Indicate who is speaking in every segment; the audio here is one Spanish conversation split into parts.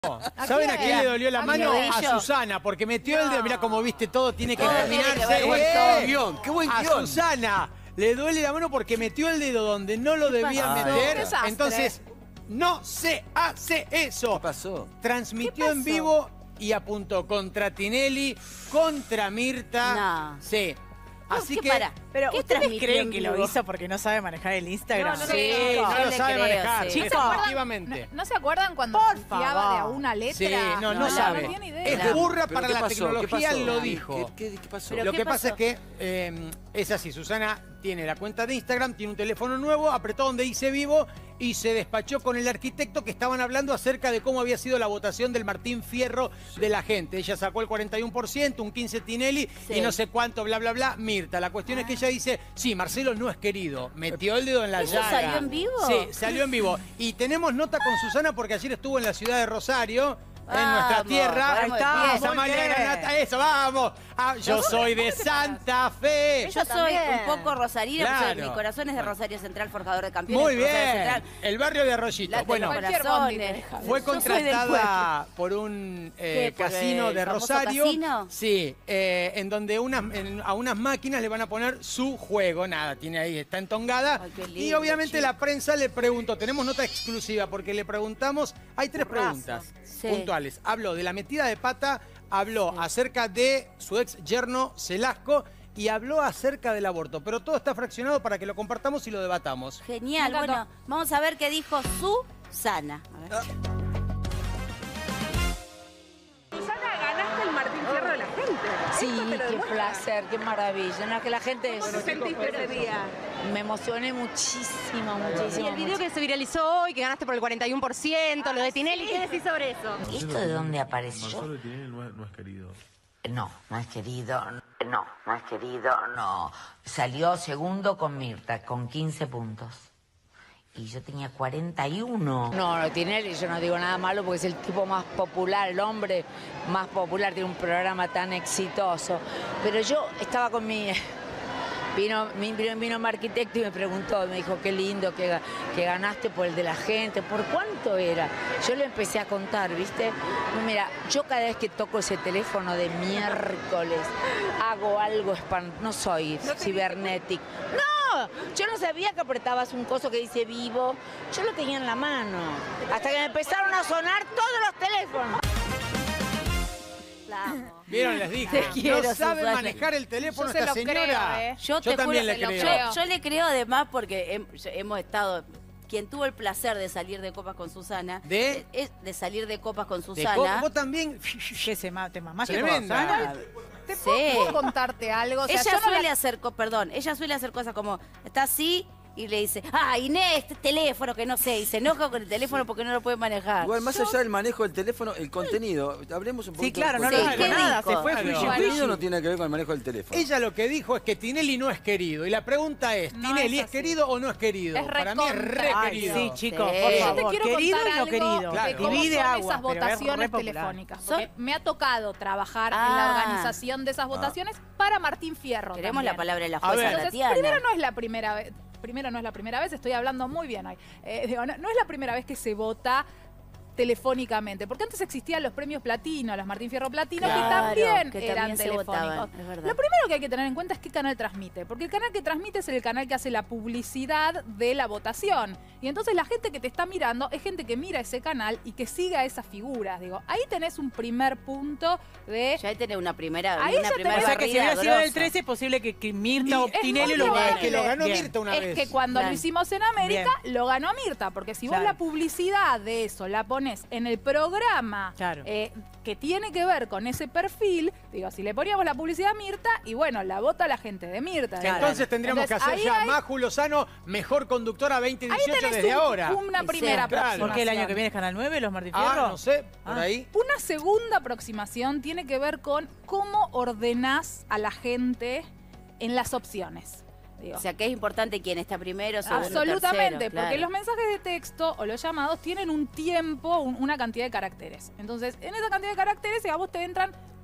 Speaker 1: ¿Saben a quién le dolió la mano?
Speaker 2: quién?
Speaker 1: A Susana, porque metió el dedo. Mirá cómo viste, todo tiene que
Speaker 2: Todo
Speaker 1: terminarse.
Speaker 2: tiene que ver con
Speaker 1: ¡Eh!
Speaker 2: todo.
Speaker 3: ¡Qué buen
Speaker 1: A
Speaker 3: guión!
Speaker 1: Susana le duele la mano porque metió el dedo donde no lo debía
Speaker 3: pasó?
Speaker 1: meter.
Speaker 3: Qué
Speaker 2: desastre.
Speaker 1: Entonces, no se hace eso.
Speaker 3: ¿Qué pasó?
Speaker 1: Transmitió
Speaker 2: ¿Qué
Speaker 1: en
Speaker 2: pasó?
Speaker 1: vivo y apuntó contra Tinelli, contra Mirta.
Speaker 2: No.
Speaker 1: Sí. Así
Speaker 2: ¿Qué
Speaker 1: que...
Speaker 2: para?
Speaker 4: Pero
Speaker 2: ¿Qué
Speaker 4: ¿ustedes
Speaker 2: transmitió
Speaker 4: creen
Speaker 2: en
Speaker 4: que lo
Speaker 2: vivo?
Speaker 4: hizo porque no sabe manejar el Instagram?
Speaker 2: No, no,
Speaker 1: Sí,
Speaker 2: no,
Speaker 1: no
Speaker 2: yo
Speaker 1: lo
Speaker 2: le
Speaker 1: sabe
Speaker 2: creo,
Speaker 1: manejar.
Speaker 2: sí.
Speaker 1: Efectivamente.
Speaker 5: ¿No se acuerdan cuando
Speaker 4: Por
Speaker 5: confiaba
Speaker 4: favor.
Speaker 5: de a una letra?
Speaker 1: Sí, no
Speaker 2: No,
Speaker 1: sabe.
Speaker 5: No tiene idea.
Speaker 1: Es
Speaker 2: Claro.
Speaker 1: burra
Speaker 3: ¿Pero
Speaker 1: para
Speaker 3: qué
Speaker 1: la
Speaker 3: pasó? ¿Qué
Speaker 1: tecnología,
Speaker 3: pasó?
Speaker 1: lo dijo.
Speaker 3: ¿Qué pasó?
Speaker 2: Pero
Speaker 1: Lo
Speaker 2: ¿qué
Speaker 1: que pasa
Speaker 2: pasó?
Speaker 1: es que es así, Susana tiene la cuenta de Instagram, tiene un teléfono nuevo, apretó donde dice vivo y se despachó con el arquitecto que estaban hablando acerca de cómo había sido la votación del Martín Fierro de la gente. Ella sacó el 41%, un 15% Tinelli
Speaker 2: Sí.
Speaker 1: y no sé cuánto, bla, bla, bla, Mirta. La cuestión es que ella dice, sí, Marcelo no es querido, metió el dedo en la
Speaker 2: ¿Eso
Speaker 1: llaga.
Speaker 2: salió en vivo?
Speaker 1: Sí, salió en vivo. Y tenemos nota con Susana porque ayer estuvo en la ciudad de Rosario, en nuestra
Speaker 2: Vamos,
Speaker 1: tierra.
Speaker 2: vamos,
Speaker 1: Está,
Speaker 2: bien.
Speaker 1: Samaria
Speaker 4: Muy bien.
Speaker 1: Granata, eso, vamos. Ah, yo soy de Santa Fe.
Speaker 2: Yo soy
Speaker 4: también.
Speaker 2: un poco rosarina,
Speaker 1: Claro.
Speaker 2: mi corazón es de Rosario Central, forjador de campeones.
Speaker 1: Muy
Speaker 2: Rosario
Speaker 1: bien.
Speaker 2: Central.
Speaker 1: El barrio de Arroyito.
Speaker 2: Late
Speaker 1: Bueno,
Speaker 2: los
Speaker 5: cualquier
Speaker 2: corazones.
Speaker 5: bondi te deja.
Speaker 1: fue
Speaker 2: Yo soy del
Speaker 1: contratada por un
Speaker 2: ¿Qué? ¿Por
Speaker 1: casino
Speaker 2: el
Speaker 1: de
Speaker 2: famoso
Speaker 1: Rosario.
Speaker 2: casino?
Speaker 1: Sí, en donde a unas máquinas le van a poner su juego. Nada, tiene ahí, está entongada.
Speaker 2: Ay, qué
Speaker 1: Y
Speaker 2: lindo,
Speaker 1: obviamente
Speaker 2: chico.
Speaker 1: la prensa le preguntó, tenemos nota exclusiva porque le preguntamos, hay tres preguntas
Speaker 2: Sí.
Speaker 1: puntuales. Habló de la metida de pata, habló acerca de su ex yerno Celasco y habló acerca del aborto. Pero todo está fraccionado para que lo compartamos y lo debatamos.
Speaker 2: Genial,
Speaker 5: Me encantó.
Speaker 2: bueno, vamos a ver qué dijo Susana. A ver.
Speaker 6: Susana, ganaste el Martín Fierro de la gente.
Speaker 7: Sí,
Speaker 6: Esto te lo
Speaker 7: qué
Speaker 6: demuestra.
Speaker 7: placer, qué maravilla. No, que la gente
Speaker 6: ¿Cómo te sentiste ese día?
Speaker 7: me emocioné muchísimo,
Speaker 8: Y
Speaker 7: muchísimo.
Speaker 8: el video que se viralizó hoy, que ganaste por el 41%, lo de Tinelli, ¿qué decís sobre eso?
Speaker 9: ¿Esto de dónde apareció?
Speaker 10: Marcelo Tinelli no es querido.
Speaker 9: No, no es querido. No, no es querido, no. Salió segundo con Mirta, con 15 puntos. Y yo tenía 41.
Speaker 7: No, Tinelli, yo no digo nada malo porque es el tipo más popular, el hombre más popular, tiene un programa tan exitoso. Pero yo estaba con mi... Vino mi arquitecto y me preguntó, me dijo, qué lindo que ganaste por el de la gente, ¿por cuánto era? Yo le empecé a contar, ¿viste? No, mira, yo cada vez que toco ese teléfono de miércoles, hago algo no soy cibernético. ¡No! Yo no sabía que apretabas un coso que dice vivo, yo lo tenía en la mano. Hasta que me empezaron a sonar todos los teléfonos.
Speaker 2: La amo.
Speaker 1: ¿Vieron? Les dije.
Speaker 2: Te quiero,
Speaker 1: no sabe
Speaker 2: Susana.
Speaker 1: manejar el teléfono
Speaker 5: Yo se
Speaker 1: esta
Speaker 5: lo
Speaker 1: señora.
Speaker 5: creo,
Speaker 2: Yo te
Speaker 1: también
Speaker 2: juro,
Speaker 1: le creo.
Speaker 2: Yo le creo además porque hemos estado... Quien tuvo el placer de salir de copas con Susana...
Speaker 1: ¿De?
Speaker 2: De salir de copas con
Speaker 1: De
Speaker 2: Susana.
Speaker 1: vos también.
Speaker 4: ¿Qué te mamaste con
Speaker 1: Tremenda.
Speaker 4: Susana?
Speaker 5: ¿Te
Speaker 2: Sí.
Speaker 5: puedo contarte algo? O sea,
Speaker 2: Ella
Speaker 5: yo no
Speaker 2: suele
Speaker 5: la-
Speaker 2: hacer, ella suele hacer cosas como, está así y le dice, Inés, este teléfono que no sé, y se enoja con el teléfono porque no lo puede manejar.
Speaker 3: Igual, más allá del manejo del teléfono, el contenido. Hablemos un poquito
Speaker 4: Sí, claro,
Speaker 3: del
Speaker 4: no
Speaker 2: Sí,
Speaker 4: lo
Speaker 2: ¿qué
Speaker 4: dijo nada,
Speaker 2: dijo?
Speaker 4: se fue
Speaker 1: Claro.
Speaker 3: El
Speaker 4: fuyi
Speaker 3: contenido no tiene que ver con el manejo del teléfono.
Speaker 1: Ella lo que dijo es que Tinelli no es querido. Y la pregunta es,
Speaker 5: No
Speaker 1: ¿Tinelli
Speaker 5: es
Speaker 1: es
Speaker 5: así.
Speaker 1: querido o no es querido?
Speaker 5: Es
Speaker 1: Para mí es re
Speaker 5: recontra.
Speaker 4: Ay,
Speaker 1: querido.
Speaker 4: sí, chicos,
Speaker 2: Sí.
Speaker 4: por
Speaker 5: Yo te
Speaker 4: favor.
Speaker 5: quiero
Speaker 4: Querido
Speaker 5: contar
Speaker 4: y no
Speaker 5: algo
Speaker 4: querido.
Speaker 1: Claro.
Speaker 5: de cómo
Speaker 4: Divide
Speaker 5: son
Speaker 4: agua,
Speaker 5: esas
Speaker 4: pero es re
Speaker 5: votaciones
Speaker 4: popular.
Speaker 5: telefónicas.
Speaker 2: Son-
Speaker 5: Porque me ha tocado trabajar en
Speaker 2: Ah.
Speaker 5: la organización de esas votaciones para Martín Fierro.
Speaker 2: Queremos la
Speaker 5: también.
Speaker 2: palabra de la
Speaker 1: A
Speaker 2: jueza
Speaker 1: ver.
Speaker 5: Entonces,
Speaker 2: Tatiana.
Speaker 5: primero no es la primera vez. Primero no es la primera vez, estoy hablando muy bien hoy. No es la primera vez que se vota telefónicamente, porque antes existían los premios platino, los Martín Fierro Platino,
Speaker 2: Claro,
Speaker 5: que también
Speaker 2: que
Speaker 5: eran
Speaker 2: también se
Speaker 5: telefónicos.
Speaker 2: votaban, es verdad.
Speaker 5: Lo primero que hay que tener en cuenta es qué canal transmite, porque el canal que transmite es el canal que hace la publicidad de la votación. Y entonces la gente que te está mirando es gente que mira ese canal y que sigue a esas figuras. Digo, ahí tenés un primer punto de...
Speaker 2: Ya ahí tenés una primera,
Speaker 5: Ahí
Speaker 2: una
Speaker 5: ya
Speaker 2: primera
Speaker 4: O sea que si
Speaker 2: barrida
Speaker 4: hubiera sido del
Speaker 2: grosa.
Speaker 4: 13 es posible que Mirta o
Speaker 5: Y es
Speaker 4: Tinelli
Speaker 5: muy
Speaker 4: lo
Speaker 5: probable.
Speaker 1: Que lo ganó
Speaker 4: Bien.
Speaker 1: Mirta una
Speaker 5: Es
Speaker 1: vez.
Speaker 5: que cuando
Speaker 2: Claro.
Speaker 5: lo hicimos en América, lo ganó Mirta, porque si vos
Speaker 4: Claro.
Speaker 5: la publicidad de eso la pones en el programa
Speaker 4: Claro.
Speaker 5: que tiene que ver con ese perfil, digo, si le poníamos la publicidad a Mirta, y bueno, la vota la gente de Mirta.
Speaker 4: Claro.
Speaker 1: Entonces tendríamos que hacer
Speaker 5: ahí
Speaker 1: ya
Speaker 5: hay-
Speaker 1: Maju Lozano mejor conductora
Speaker 5: Ahí
Speaker 1: 2018
Speaker 5: tenés
Speaker 1: desde ahora.
Speaker 5: una
Speaker 2: Sí,
Speaker 5: primera
Speaker 1: claro.
Speaker 5: aproximación.
Speaker 4: ¿Por qué el año que viene es Canal 9, los Martín Fierro?
Speaker 1: No sé, por
Speaker 4: Ah.
Speaker 1: ahí.
Speaker 5: Una segunda aproximación tiene que ver con cómo ordenás a la gente en las opciones. Digo.
Speaker 2: O sea, que es importante quién está primero, segundo,
Speaker 5: Absolutamente,
Speaker 2: tercero, claro.
Speaker 5: porque los mensajes de texto o los llamados tienen un tiempo, una cantidad de caracteres. Entonces, en esa cantidad de caracteres, a vos te entran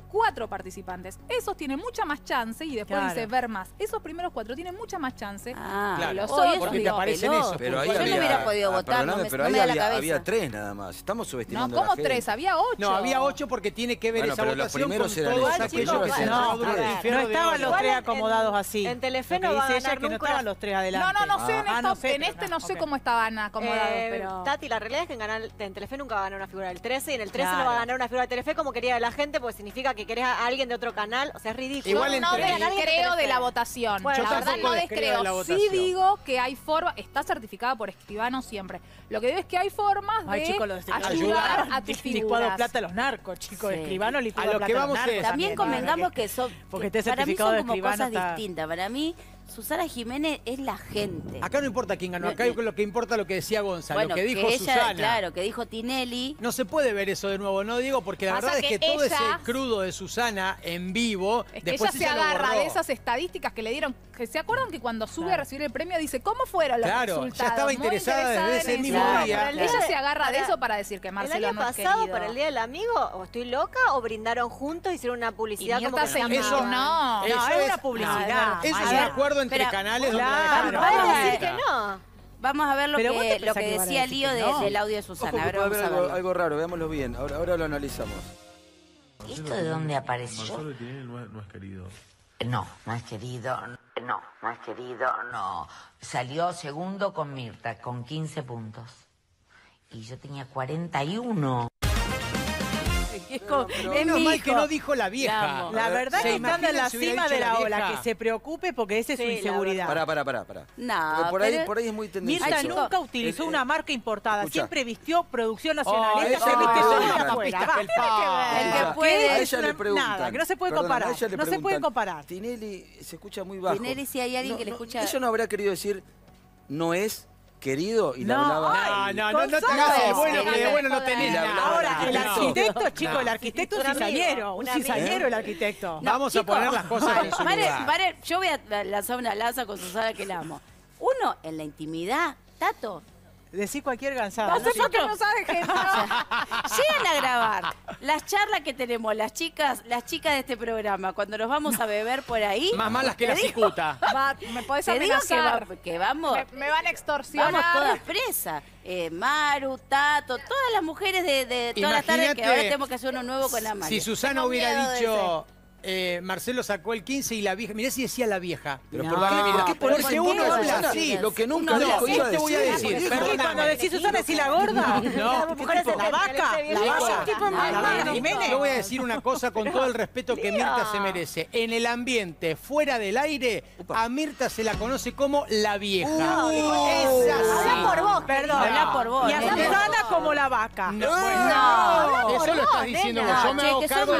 Speaker 5: 4 participantes. Esos tienen mucha más chance, y después
Speaker 4: Claro.
Speaker 5: dice ver más. Esos primeros 4 tienen mucha más chance.
Speaker 1: Claro.
Speaker 5: Los
Speaker 2: Hoy
Speaker 5: otros,
Speaker 1: porque te
Speaker 5: digo,
Speaker 1: aparecen
Speaker 2: peló.
Speaker 1: esos.
Speaker 3: Pero ahí
Speaker 2: Yo no
Speaker 3: había,
Speaker 2: hubiera podido votar,
Speaker 3: perdóname,
Speaker 2: no me,
Speaker 3: pero
Speaker 2: no
Speaker 3: ahí
Speaker 2: me da la
Speaker 3: había,
Speaker 2: cabeza.
Speaker 3: había 3 nada más. Estamos
Speaker 5: No,
Speaker 3: subestimando a la
Speaker 5: ¿cómo
Speaker 3: gente.
Speaker 5: 3? Había 8.
Speaker 1: No, había 8 porque tiene que ver
Speaker 3: Bueno,
Speaker 1: esa
Speaker 3: pero los
Speaker 1: votación con
Speaker 3: primeros eran
Speaker 1: todos
Speaker 3: esos,
Speaker 1: aquellos
Speaker 3: chicos,
Speaker 1: que se
Speaker 3: eran
Speaker 1: han
Speaker 4: No,
Speaker 3: los tres.
Speaker 4: no estaban los
Speaker 6: Igual
Speaker 4: 3
Speaker 6: en-
Speaker 4: acomodados así.
Speaker 6: en Telefe
Speaker 4: Lo que
Speaker 6: no va a
Speaker 4: dice ella
Speaker 6: ganar
Speaker 4: es que no
Speaker 6: nunca
Speaker 4: estaban
Speaker 6: la-
Speaker 4: los 3 adelante.
Speaker 5: No sé, en,
Speaker 4: no sé,
Speaker 5: en este no sé
Speaker 4: ok.
Speaker 5: cómo estaban acomodados, pero...
Speaker 6: Tati, la realidad es que en Telefe nunca va a ganar una figura del 13 y en el 13
Speaker 4: Claro.
Speaker 6: no va a ganar una figura de Telefe como quería la gente, porque significa que querés a alguien de otro canal. O sea, es ridículo.
Speaker 1: Igual
Speaker 5: Yo no
Speaker 1: entre-
Speaker 5: descreo de la votación.
Speaker 6: Bueno,
Speaker 5: la
Speaker 6: yo
Speaker 5: verdad
Speaker 1: tampoco
Speaker 5: no
Speaker 1: descreo de la
Speaker 5: descreo. Sí
Speaker 1: votación.
Speaker 5: digo que hay forma, está certificada por escribano siempre. Lo que digo es que hay formas
Speaker 4: Ay,
Speaker 5: de
Speaker 4: chicos, los de
Speaker 5: ayudar a tus
Speaker 4: licuado
Speaker 5: figuras.
Speaker 4: plata a los narcos, chicos.
Speaker 2: Sí.
Speaker 4: Escribano, licuado
Speaker 1: A lo
Speaker 4: plata
Speaker 1: que
Speaker 4: a los
Speaker 1: vamos
Speaker 4: narcos.
Speaker 1: es-
Speaker 2: También convengamos que son,
Speaker 4: Porque este
Speaker 2: para mí
Speaker 4: certificado
Speaker 2: son
Speaker 4: de
Speaker 2: como
Speaker 4: escribano
Speaker 2: cosas
Speaker 4: está-
Speaker 2: distintas. Para mí, Susana Jiménez es la gente.
Speaker 1: Acá no importa quién ganó, acá lo que importa es lo que decía Gonzalo,
Speaker 2: Bueno,
Speaker 1: lo que dijo
Speaker 2: ella,
Speaker 1: Susana.
Speaker 2: claro, que dijo Tinelli.
Speaker 1: No se puede ver eso de nuevo, no digo, porque la
Speaker 5: Pasa
Speaker 1: verdad es que
Speaker 5: que
Speaker 1: todo
Speaker 5: ella-
Speaker 1: ese crudo de Susana en vivo,
Speaker 5: Es que
Speaker 1: después
Speaker 5: ella se
Speaker 1: lo
Speaker 5: agarra
Speaker 1: borró.
Speaker 5: de esas estadísticas que le dieron. Que ¿se acuerdan que cuando sube a recibir el premio dice cómo fueron los
Speaker 1: Claro, ya
Speaker 5: resultados?
Speaker 1: estaba
Speaker 5: Muy
Speaker 1: interesada desde
Speaker 5: interesada
Speaker 1: ese
Speaker 5: en
Speaker 1: mismo
Speaker 5: eso.
Speaker 2: Claro,
Speaker 1: día.
Speaker 2: claro.
Speaker 5: Ella se agarra de
Speaker 6: Para-
Speaker 5: eso para decir que
Speaker 6: ¿El
Speaker 5: Marcelo
Speaker 6: año
Speaker 5: no es
Speaker 6: pasado,
Speaker 5: querido.
Speaker 6: para el Día del Amigo, o estoy loca o brindaron juntos, hicieron una
Speaker 5: Y
Speaker 6: publicidad como
Speaker 5: Mirta
Speaker 6: que
Speaker 5: se
Speaker 6: se
Speaker 1: Eso-
Speaker 5: no.
Speaker 1: eso
Speaker 4: No, es una
Speaker 1: es-
Speaker 4: publicidad.
Speaker 1: Eso es
Speaker 2: A
Speaker 1: un
Speaker 2: ver,
Speaker 1: acuerdo entre
Speaker 2: espera,
Speaker 1: canales donde
Speaker 4: claro,
Speaker 1: la dejaron
Speaker 2: vamos a
Speaker 1: fuera.
Speaker 6: decir que no.
Speaker 2: Vamos a ver lo
Speaker 4: Pero vos te
Speaker 2: que
Speaker 4: pensás que iban a
Speaker 2: decía
Speaker 4: decir
Speaker 2: Lío
Speaker 4: que no.
Speaker 2: del audio de
Speaker 3: Ojo,
Speaker 2: Susana.
Speaker 3: que
Speaker 2: A ver,
Speaker 3: puede
Speaker 2: vamos
Speaker 3: haber
Speaker 2: a
Speaker 3: algo,
Speaker 2: verlo.
Speaker 3: algo raro, veámoslo bien. Ahora lo analizamos.
Speaker 9: ¿Esto de dónde apareció?
Speaker 10: Marcelo Tinelli no es querido.
Speaker 9: No, no es querido. No, no es querido. No. Salió segundo con Mirta, con 15 puntos. Y yo tenía 41.
Speaker 2: Es como- es
Speaker 1: Menos
Speaker 2: mi
Speaker 1: mal
Speaker 2: hijo.
Speaker 1: que no dijo la vieja.
Speaker 2: La amo.
Speaker 4: La verdad
Speaker 1: ¿Se
Speaker 4: que estando en la
Speaker 1: imaginan si hubiera
Speaker 4: cima
Speaker 1: dicho
Speaker 4: de la
Speaker 1: la
Speaker 4: ola,
Speaker 1: vieja?
Speaker 4: que se preocupe porque esa es su
Speaker 6: Sí, la
Speaker 4: inseguridad.
Speaker 3: Pará.
Speaker 2: No,
Speaker 3: Porque
Speaker 2: pero-
Speaker 3: por ahí es muy tendencioso.
Speaker 4: Mirta
Speaker 2: Ay,
Speaker 4: nunca
Speaker 2: chico.
Speaker 4: utilizó una marca importada,
Speaker 3: Escucha.
Speaker 4: siempre vistió producción nacional.
Speaker 1: Oh,
Speaker 4: Esta
Speaker 1: ese
Speaker 4: se
Speaker 1: es
Speaker 4: viste
Speaker 1: mi
Speaker 4: sola
Speaker 1: pregunta,
Speaker 4: afuera.
Speaker 1: pista
Speaker 4: Va.
Speaker 1: felpada.
Speaker 2: El que
Speaker 3: Escucha,
Speaker 2: puede-
Speaker 3: a
Speaker 2: es
Speaker 3: ella le preguntan.
Speaker 4: nada, que no se puede
Speaker 3: Perdón,
Speaker 4: comparar,
Speaker 3: a ella le
Speaker 4: no se puede
Speaker 3: preguntan,
Speaker 4: comparar.
Speaker 3: Tinelli se escucha muy bajo.
Speaker 2: Tinelli, si hay alguien que le escucha-
Speaker 3: Ella no habrá querido decir, no es querido, y le
Speaker 4: No,
Speaker 3: hablaba...
Speaker 1: No te
Speaker 2: Gonzalo
Speaker 1: hagas el
Speaker 2: es,
Speaker 1: bueno, que de
Speaker 2: no
Speaker 1: bueno no
Speaker 2: te
Speaker 1: tenés
Speaker 3: jodas.
Speaker 1: nada.
Speaker 4: Ahora, el
Speaker 3: No.
Speaker 4: arquitecto, chico, el arquitecto es
Speaker 6: Un
Speaker 4: un
Speaker 6: amigo,
Speaker 4: cizañero,
Speaker 6: un
Speaker 4: un
Speaker 6: amigo.
Speaker 4: cizañero el arquitecto.
Speaker 1: Vamos a poner las cosas en su lugar.
Speaker 2: Yo voy a lanzar una lanza con Susana que la amo. Uno, en la intimidad, Tato,
Speaker 4: Decir cualquier gansada.
Speaker 5: No sé por qué no sabe que no.
Speaker 2: llegan a grabar las charlas que tenemos las chicas de este programa cuando nos vamos a beber por ahí.
Speaker 1: Más malas que la
Speaker 2: Te digo-
Speaker 1: cicuta.
Speaker 5: Me podés
Speaker 2: Te digo
Speaker 5: amenazar.
Speaker 2: que vamos.
Speaker 5: Me van a extorsionar.
Speaker 2: Vamos todas presas. Maru, Tato, todas las mujeres de todas las tardes que ahora
Speaker 1: Imagínate
Speaker 2: tenemos que hacer uno nuevo con la María.
Speaker 1: Si Susana
Speaker 2: Tengo
Speaker 1: hubiera
Speaker 2: miedo de
Speaker 1: dicho, Marcelo sacó el 15 y la vieja, mirá si decía la vieja.
Speaker 3: Pero
Speaker 2: No,
Speaker 3: ¿por qué,
Speaker 2: pero
Speaker 3: porque
Speaker 2: ¿por
Speaker 3: uno
Speaker 2: qué
Speaker 3: habla
Speaker 2: vas a
Speaker 3: así,
Speaker 2: decir
Speaker 3: lo que
Speaker 2: uno
Speaker 3: nunca
Speaker 2: habla
Speaker 3: dijo
Speaker 2: así?
Speaker 3: iba a
Speaker 1: Te voy a
Speaker 3: decir.
Speaker 1: decir,
Speaker 4: Y
Speaker 1: perdóname.
Speaker 4: cuando decís Susana, decís la gorda.
Speaker 1: No,
Speaker 6: mujeres
Speaker 4: ¿Qué tipo? La vaca, la vaca. La vaca Jiménez.
Speaker 1: Yo voy a decir una cosa con todo el respeto que Mirta se merece. En el ambiente, fuera del aire, a Mirta se la conoce como la vieja. Es así.
Speaker 6: Habla por vos,
Speaker 4: Perdón.
Speaker 2: Habla por vos.
Speaker 4: Y a
Speaker 2: ¿no?
Speaker 4: Susana como la vaca.
Speaker 1: No, bueno, eso lo estás diciendo vos. Yo me
Speaker 2: che,
Speaker 1: hago
Speaker 2: que
Speaker 1: cargo
Speaker 2: somos-
Speaker 1: de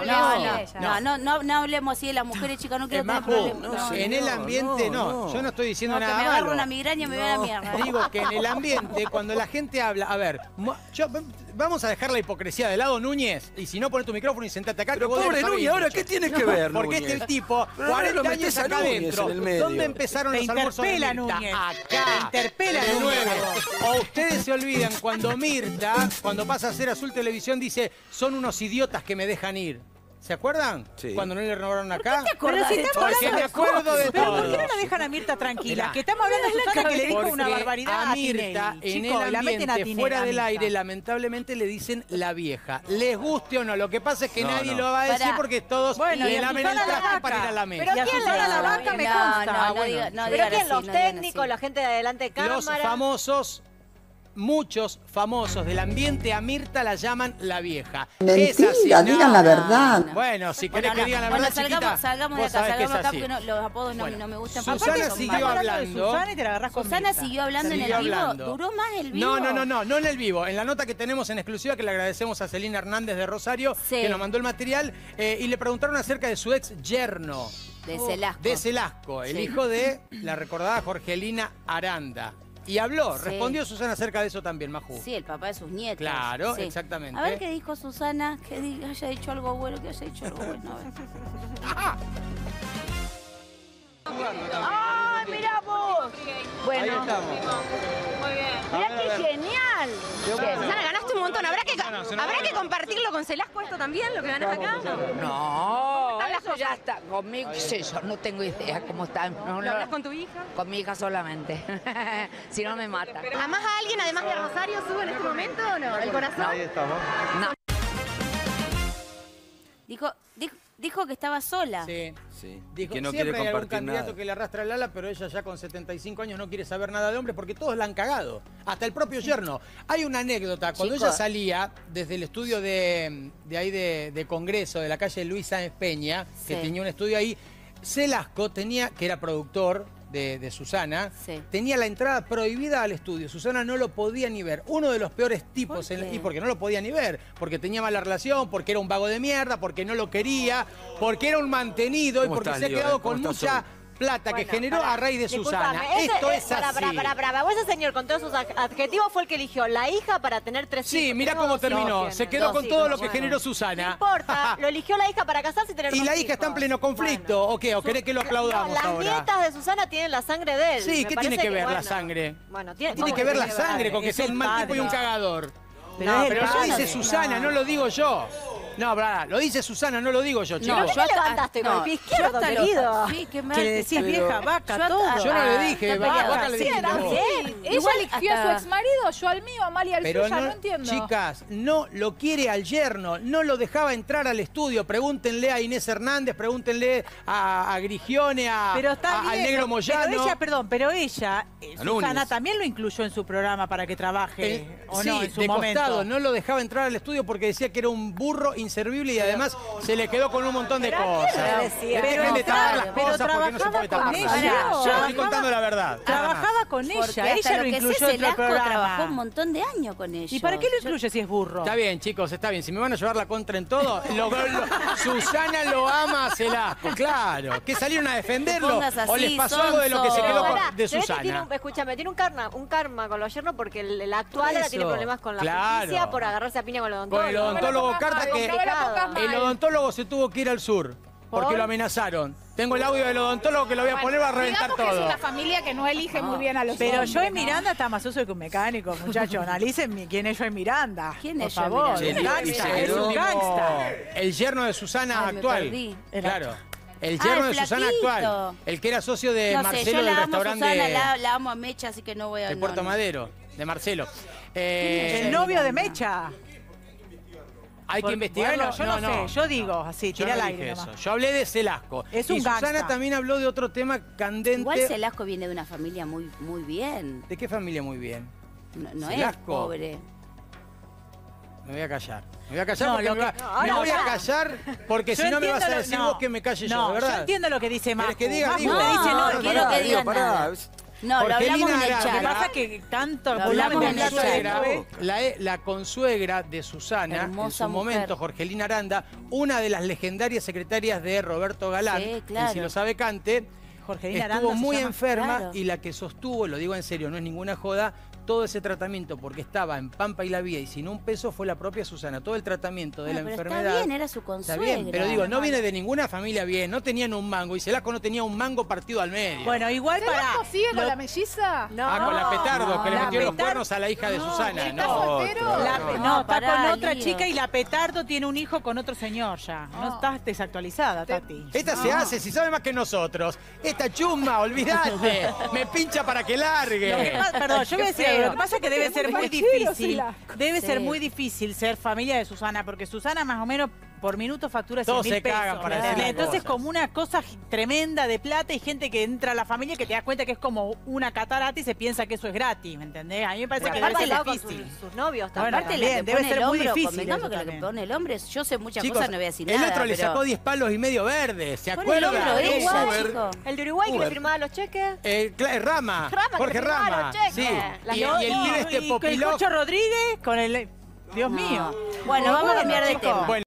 Speaker 2: no hablemos así de las mujeres, chicas, no quiero tener
Speaker 1: Majo,
Speaker 2: problemas.
Speaker 1: en el ambiente no, yo no estoy diciendo
Speaker 2: No, que
Speaker 1: nada
Speaker 2: me agarro
Speaker 1: malo.
Speaker 2: una migraña y me voy a la mierda.
Speaker 1: Digo que en el ambiente, cuando la gente habla, a ver, vamos a dejar la hipocresía de lado, Núñez, y si no, poné tu micrófono y sentate acá.
Speaker 3: Pero
Speaker 1: que vos
Speaker 3: pobre
Speaker 1: lo sabés
Speaker 3: Núñez, ¿ahora
Speaker 1: mucho.
Speaker 3: qué tiene que ver,
Speaker 1: Porque
Speaker 3: Núñez?
Speaker 1: este tipo,
Speaker 3: Pero ahora
Speaker 1: 40
Speaker 3: lo metés
Speaker 1: años
Speaker 3: a
Speaker 1: acá
Speaker 3: Núñez
Speaker 1: adentro,
Speaker 3: en el medio.
Speaker 1: ¿dónde empezaron
Speaker 4: Te
Speaker 1: los almuerzos de
Speaker 4: interpela,
Speaker 1: Mirta?
Speaker 4: Núñez.
Speaker 1: Acá.
Speaker 4: Te interpela,
Speaker 1: De
Speaker 4: Núñez.
Speaker 1: 9. O ustedes se olvidan cuando Mirta, cuando pasa a hacer Azul Televisión, dice, son unos idiotas que me dejan ir. ¿Se acuerdan?
Speaker 3: Sí.
Speaker 1: Cuando no le renovaron acá.
Speaker 4: Pero si estamos
Speaker 1: Porque
Speaker 4: hablando
Speaker 1: me
Speaker 4: de
Speaker 1: acuerdo de
Speaker 4: Pero
Speaker 1: todo.
Speaker 4: ¿por qué no la dejan a Mirta tranquila?
Speaker 1: Mirá.
Speaker 4: Que estamos hablando de Susana que le dijo una
Speaker 1: Porque
Speaker 4: barbaridad
Speaker 1: a Mirta,
Speaker 4: Tinelli.
Speaker 1: en
Speaker 4: Chicos,
Speaker 1: el
Speaker 4: la meten a
Speaker 1: ambiente,
Speaker 4: Tinelli,
Speaker 1: fuera
Speaker 4: a
Speaker 1: del
Speaker 4: Mirta.
Speaker 1: aire, lamentablemente le dicen la vieja. Les guste o no, lo que pasa es que
Speaker 3: No,
Speaker 1: nadie
Speaker 3: no.
Speaker 1: lo va a decir
Speaker 2: Pará.
Speaker 1: porque todos
Speaker 4: Bueno, y
Speaker 1: le
Speaker 4: a
Speaker 1: lamen el
Speaker 4: Susana la
Speaker 1: traje
Speaker 4: vaca.
Speaker 1: para ir a la mesa.
Speaker 4: Pero ¿quién
Speaker 6: quién
Speaker 4: le
Speaker 6: le
Speaker 4: da la
Speaker 6: da
Speaker 4: vaca? Me
Speaker 2: No,
Speaker 4: consta.
Speaker 2: no,
Speaker 1: bueno.
Speaker 2: digan
Speaker 6: ¿Pero
Speaker 2: digan
Speaker 6: quién?
Speaker 2: así,
Speaker 6: Los
Speaker 2: no digan
Speaker 6: técnicos,
Speaker 2: así.
Speaker 6: la gente de adelante de cámara.
Speaker 1: Los famosos, muchos famosos del ambiente, a Mirta la llaman la vieja.
Speaker 11: Mentira,
Speaker 1: Es así, ¿no?
Speaker 11: digan la verdad.
Speaker 1: Bueno, si querés
Speaker 2: Bueno,
Speaker 1: que digan la
Speaker 2: bueno,
Speaker 1: verdad, chiquita,
Speaker 2: salgamos de
Speaker 1: vos
Speaker 2: acá,
Speaker 1: sabés que es
Speaker 2: salgamos acá
Speaker 1: así.
Speaker 2: porque los apodos
Speaker 1: Bueno,
Speaker 2: no me gustan.
Speaker 1: Susana
Speaker 2: porque son
Speaker 1: siguió
Speaker 2: malos.
Speaker 1: hablando.
Speaker 4: Susana y te la agarrás con
Speaker 2: Susana
Speaker 4: Mirta.
Speaker 2: siguió hablando en el
Speaker 1: Siguió
Speaker 2: vivo.
Speaker 1: hablando.
Speaker 2: ¿Duró más el vivo?
Speaker 1: No en el vivo. En la nota que tenemos en exclusiva, que le agradecemos a Celina Hernández de Rosario,
Speaker 2: Sí.
Speaker 1: que nos mandó el material, y le preguntaron acerca de su ex yerno,
Speaker 2: De Celasco.
Speaker 1: de Celasco, el
Speaker 2: Sí.
Speaker 1: hijo de la recordada Jorgelina Aranda. Y habló,
Speaker 2: Sí.
Speaker 1: respondió Susana acerca de eso también, Maju.
Speaker 2: Sí, el papá de sus nietos.
Speaker 1: Claro,
Speaker 2: Sí.
Speaker 1: exactamente.
Speaker 2: A ver qué dijo Susana, que haya dicho algo bueno, que haya dicho algo bueno. A ver.
Speaker 7: ¡Ah, mira vos!
Speaker 1: Ahí
Speaker 7: Bueno,
Speaker 1: estamos.
Speaker 7: mira qué genial.
Speaker 8: Susana, ganaste un montón. ¿Habrá que compartirlo con Celasco esto también, lo que ganás acá?
Speaker 7: No, eso ya está. Conmigo, qué sé yo, no tengo idea cómo está. No,
Speaker 8: ¿Lo hablas con tu hija?
Speaker 7: Con mi hija solamente. Si no, me mata.
Speaker 8: ¿Amás a alguien además de Rosario Sube en este momento o no? ¿El corazón?
Speaker 10: Ahí estamos.
Speaker 7: No.
Speaker 2: Dijo que estaba sola.
Speaker 1: Sí.
Speaker 3: Sí.
Speaker 1: Dijo,
Speaker 3: Que no
Speaker 1: siempre
Speaker 3: quiere
Speaker 1: hay algún
Speaker 3: compartir
Speaker 1: candidato
Speaker 3: nada.
Speaker 1: que le arrastra el ala, pero ella ya con 75 años no quiere saber nada de hombres porque todos la han cagado. Hasta el propio yerno. Hay una anécdota. Cuando
Speaker 2: Chicos.
Speaker 1: ella salía desde el estudio de ahí de Congreso, de la calle Luis Sáenz Peña, que
Speaker 2: Sí.
Speaker 1: tenía un estudio ahí, Celasco tenía, que era productor de Susana,
Speaker 2: Sí.
Speaker 1: tenía la entrada prohibida al estudio. Susana no lo podía ni ver. Uno de los peores tipos,
Speaker 2: ¿Por qué?
Speaker 1: y porque no lo podía ni ver, porque tenía mala relación, porque era un vago de mierda, porque no lo quería, porque era un mantenido y
Speaker 3: ¿Cómo
Speaker 1: porque
Speaker 3: estás,
Speaker 1: se ha
Speaker 3: Leo?
Speaker 1: quedado
Speaker 3: ¿Cómo
Speaker 1: con
Speaker 3: estás
Speaker 1: mucha plata que
Speaker 6: Bueno,
Speaker 1: generó
Speaker 6: pará,
Speaker 1: a raíz de Susana.
Speaker 6: disculpame,
Speaker 1: Esto es
Speaker 6: pará,
Speaker 1: así.
Speaker 6: Vos, ese señor con todos sus adjetivos fue el que eligió la hija para tener 3 hijos.
Speaker 1: Sí, mirá
Speaker 6: Tengo
Speaker 1: cómo
Speaker 6: 2
Speaker 1: terminó.
Speaker 6: hijos,
Speaker 1: Se quedó
Speaker 6: dos
Speaker 1: con
Speaker 6: hijos,
Speaker 1: todo lo que
Speaker 6: bueno.
Speaker 1: generó
Speaker 6: No
Speaker 1: Susana.
Speaker 6: importa, lo eligió la hija para casarse y tener
Speaker 1: Y
Speaker 6: 2
Speaker 1: la
Speaker 6: hijos.
Speaker 1: hija está en pleno conflicto. ¿O qué? ¿O querés que lo aplaudamos
Speaker 6: No, las
Speaker 1: ahora?
Speaker 6: nietas de Susana tienen la sangre de él.
Speaker 1: Sí,
Speaker 6: Me
Speaker 1: ¿qué
Speaker 6: parece
Speaker 1: tiene que ver la
Speaker 6: bueno.
Speaker 1: sangre?
Speaker 6: Bueno,
Speaker 1: Tiene
Speaker 6: ¿cómo
Speaker 1: que ver la
Speaker 6: tiene
Speaker 1: sangre con que
Speaker 4: Es
Speaker 1: sea un
Speaker 4: el
Speaker 1: mal tipo y un
Speaker 4: padre.
Speaker 1: cagador.
Speaker 4: Pero
Speaker 1: No,
Speaker 4: es
Speaker 1: pero
Speaker 4: el
Speaker 1: lo
Speaker 4: padre.
Speaker 1: dice Susana, no lo digo yo. No, pará, lo dice Susana, no lo digo yo, chicos.
Speaker 6: ¿Por qué le levantaste con el pie izquierdo, querido?
Speaker 2: Sí, qué mal.
Speaker 4: Que le decís vieja, vaca,
Speaker 2: Yo-
Speaker 4: todo.
Speaker 1: Yo no le dije,
Speaker 2: está
Speaker 1: vaca,
Speaker 2: peleado.
Speaker 1: vaca le
Speaker 6: Sí,
Speaker 1: dijiste
Speaker 6: era
Speaker 1: vos.
Speaker 6: bien.
Speaker 5: Ella
Speaker 2: Igual
Speaker 5: eligió a su
Speaker 2: hasta-
Speaker 5: exmarido, yo al mío, Amalia al
Speaker 1: Pero
Speaker 5: suyo, no entiendo.
Speaker 1: chicas, no lo quiere al yerno, no lo dejaba entrar al estudio. Pregúntenle a Inés Hernández, pregúntenle a Grigione,
Speaker 4: Pero está bien.
Speaker 1: al Negro Moyano.
Speaker 4: Pero ella,
Speaker 3: A Núñez.
Speaker 4: Susana también lo incluyó en su programa para que trabaje, ¿o
Speaker 1: sí,
Speaker 4: no? En su
Speaker 1: de
Speaker 4: momento.
Speaker 1: costado, no lo dejaba entrar al estudio porque decía que era un burro inservible y además se le quedó con un montón de cosas.
Speaker 6: decía?
Speaker 1: Dejen de tapar las
Speaker 4: pero
Speaker 1: cosas porque no se puede
Speaker 4: trabajaba
Speaker 1: tapar.
Speaker 4: con ella.
Speaker 1: Yo estoy contando la verdad.
Speaker 4: Trabajaba con
Speaker 2: Porque
Speaker 4: ella,
Speaker 2: hasta
Speaker 4: ella
Speaker 2: lo
Speaker 4: lo
Speaker 2: que
Speaker 4: incluyó
Speaker 2: sé,
Speaker 4: en otro
Speaker 2: Celasco
Speaker 4: programa.
Speaker 2: trabajó un montón de años con ellos.
Speaker 4: ¿Y para qué lo incluye si es burro?
Speaker 1: Está bien, chicos, está bien. Si me van a llevar la contra en todo, Susana lo ama a Celasco, claro. ¿Que salieron a defenderlo?
Speaker 2: Te pongas así,
Speaker 1: ¿O les pasó algo de lo que se
Speaker 2: sonso.
Speaker 1: quedó
Speaker 6: Pará,
Speaker 1: de
Speaker 6: se ve que
Speaker 1: Susana?
Speaker 6: tiene escúchame, tiene un karma con los yernos porque el actual ahora
Speaker 1: Eso,
Speaker 6: tiene problemas con la
Speaker 1: claro.
Speaker 6: justicia por agarrarse a piña con el odontólogo.
Speaker 1: Con el odontólogo
Speaker 5: No me la
Speaker 1: Carta
Speaker 5: pongas
Speaker 1: que
Speaker 5: mal, no me la pongas mal.
Speaker 1: el odontólogo se tuvo que ir al sur porque
Speaker 6: ¿Por?
Speaker 1: lo amenazaron. Tengo el audio del odontólogo que lo voy a poner, va a reventar
Speaker 5: Digamos que es
Speaker 1: todo.
Speaker 5: una familia que no elige muy bien a los
Speaker 4: Pero
Speaker 5: hombres,
Speaker 4: Joey
Speaker 5: ¿no?
Speaker 4: Miranda está más uso que un mecánico, muchachos. Analicen quién es Joey Miranda.
Speaker 2: ¿Quién
Speaker 4: por
Speaker 2: es Joey
Speaker 4: favor.
Speaker 2: Miranda?
Speaker 4: Un gangsta, es un gangsta.
Speaker 1: El yerno de Susana
Speaker 2: Ay, me
Speaker 1: actual.
Speaker 2: perdí.
Speaker 1: Claro. El
Speaker 2: Ah,
Speaker 1: yerno
Speaker 2: el
Speaker 1: de Susana
Speaker 2: flaquito.
Speaker 1: actual. El que era socio de
Speaker 2: No sé,
Speaker 1: Marcelo
Speaker 2: yo
Speaker 1: del
Speaker 2: la amo a
Speaker 1: restaurante
Speaker 2: Susana, la amo a Mecha, así que no voy a...
Speaker 1: de
Speaker 2: no,
Speaker 1: Puerto
Speaker 2: no.
Speaker 1: Madero, de Marcelo.
Speaker 4: El novio de Mecha.
Speaker 1: Hay que investigarlo.
Speaker 4: Bueno, yo no sé, yo digo así,
Speaker 1: Yo
Speaker 4: tira
Speaker 1: no
Speaker 4: al
Speaker 1: dije
Speaker 4: aire
Speaker 1: eso.
Speaker 4: nomás.
Speaker 1: Yo hablé de Celasco.
Speaker 4: Es
Speaker 1: y
Speaker 4: un
Speaker 1: Susana
Speaker 4: gangsta.
Speaker 1: también habló de otro tema candente.
Speaker 2: Igual Celasco viene de una familia muy, muy bien.
Speaker 1: ¿De qué familia muy bien?
Speaker 2: No es
Speaker 1: Celasco.
Speaker 2: pobre.
Speaker 1: Me voy a callar. Me voy a callar
Speaker 4: No,
Speaker 1: porque
Speaker 4: lo
Speaker 1: me,
Speaker 4: que-
Speaker 1: me
Speaker 6: no,
Speaker 1: voy a
Speaker 6: ya.
Speaker 1: callar porque
Speaker 4: Yo
Speaker 1: si no me vas a
Speaker 4: entiendo
Speaker 1: decir
Speaker 4: no.
Speaker 1: vos que me calle yo,
Speaker 4: No,
Speaker 1: de verdad.
Speaker 4: yo entiendo lo que dice Macu.
Speaker 1: ¿Querés que diga?
Speaker 4: Macu
Speaker 1: Digo.
Speaker 4: te dice,
Speaker 2: No,
Speaker 4: no,
Speaker 2: quiero que digas
Speaker 3: pará.
Speaker 2: nada. No, lo
Speaker 1: Jorgelina
Speaker 2: hablamos en el
Speaker 1: Aranda.
Speaker 2: chat.
Speaker 4: Lo que pasa es que tanto
Speaker 2: Lo hablamos
Speaker 4: volvamos
Speaker 2: en
Speaker 1: La
Speaker 2: el
Speaker 4: a hablar
Speaker 2: chat.
Speaker 4: de
Speaker 1: consuegra, la consuegra de Susana, en
Speaker 2: Hermosa
Speaker 1: su
Speaker 2: mujer.
Speaker 1: momento, Jorgelina Aranda, una de las legendarias secretarias de Roberto Galán,
Speaker 2: Sí,
Speaker 1: y
Speaker 2: claro.
Speaker 1: si lo sabe Cante,
Speaker 4: Jorgelina
Speaker 1: estuvo
Speaker 4: Aranda se
Speaker 1: muy
Speaker 4: llama.
Speaker 1: enferma
Speaker 2: Claro.
Speaker 1: y la que sostuvo, lo digo en serio, no es ninguna joda, todo ese tratamiento, porque estaba en Pampa y la Vía y sin un peso, fue la propia Susana. Todo el tratamiento de
Speaker 2: Bueno,
Speaker 1: la
Speaker 2: pero
Speaker 1: enfermedad.
Speaker 2: está bien, era su
Speaker 1: Está
Speaker 2: consuegra.
Speaker 1: bien, pero digo, no viene de ninguna familia bien, no tenían un mango y Celasco no tenía un mango partido al medio.
Speaker 4: Bueno, igual para.
Speaker 5: ¿Celasco sigue con
Speaker 4: lo-
Speaker 5: la melliza?
Speaker 6: No.
Speaker 1: con la petardo, que le
Speaker 4: la
Speaker 1: metió los
Speaker 4: Petardo-
Speaker 1: cuernos a la hija de Susana.
Speaker 5: ¿Está
Speaker 1: No,
Speaker 5: soltero?
Speaker 4: No, está
Speaker 2: pará,
Speaker 4: con otra
Speaker 2: Lío.
Speaker 4: chica y la Petardo tiene un hijo con otro señor ya. No estás desactualizada, Tati.
Speaker 1: esta se hace, si sabe más que nosotros. Esta chumba, olvidate. Me pincha para que
Speaker 4: Lo que
Speaker 1: largue.
Speaker 4: pasa- perdón, yo voy a decir algo. Lo que pasa es que debe ser muy
Speaker 5: fachero,
Speaker 4: difícil.
Speaker 5: Celasco.
Speaker 4: Debe ser
Speaker 2: Sí.
Speaker 4: muy difícil ser familia de Susana, porque Susana más o menos por minuto factura 100
Speaker 1: Todos
Speaker 4: mil
Speaker 1: se
Speaker 4: pesos.
Speaker 1: cagan para
Speaker 4: ¿entendés?
Speaker 1: decir
Speaker 4: Entonces
Speaker 1: cosas.
Speaker 4: como una cosa tremenda de plata y gente que entra a la familia que te das cuenta que es como una catarata y se piensa que eso es gratis, ¿me entendés? A mí me parece que debe
Speaker 6: Aparte
Speaker 4: ser
Speaker 6: al lado con
Speaker 4: difícil.
Speaker 6: sus novios
Speaker 4: Bueno,
Speaker 6: también.
Speaker 2: Aparte la
Speaker 4: también,
Speaker 2: que
Speaker 4: debe
Speaker 2: pone
Speaker 4: ser
Speaker 2: el
Speaker 4: muy
Speaker 2: hombro,
Speaker 4: difícil
Speaker 2: convengamos
Speaker 4: eso
Speaker 2: que la que
Speaker 4: también.
Speaker 2: pone el hombre, yo sé muchas
Speaker 1: Chicos,
Speaker 2: cosas, no voy a decir
Speaker 1: el
Speaker 2: nada.
Speaker 1: otro le
Speaker 2: pero
Speaker 1: sacó 10 palos y medio verdes, ¿se
Speaker 2: pone el hombro
Speaker 1: acuerdan?
Speaker 2: ella,
Speaker 6: Uber.
Speaker 2: chico.
Speaker 6: El de Uruguay que le
Speaker 3: Uber.
Speaker 6: firmaba los cheques.
Speaker 1: Rama,
Speaker 6: Rama, que
Speaker 1: Jorge
Speaker 6: le firmaba
Speaker 1: Rama.
Speaker 6: los cheques.
Speaker 1: Sí.
Speaker 6: Las
Speaker 1: Y el
Speaker 6: novias.
Speaker 1: pibe este
Speaker 4: Y con el
Speaker 1: Popiló.
Speaker 4: Cocho Rodríguez con el... Dios mío.
Speaker 2: Bueno, vamos a cambiar de
Speaker 4: chicos.
Speaker 2: tema.
Speaker 1: Bueno,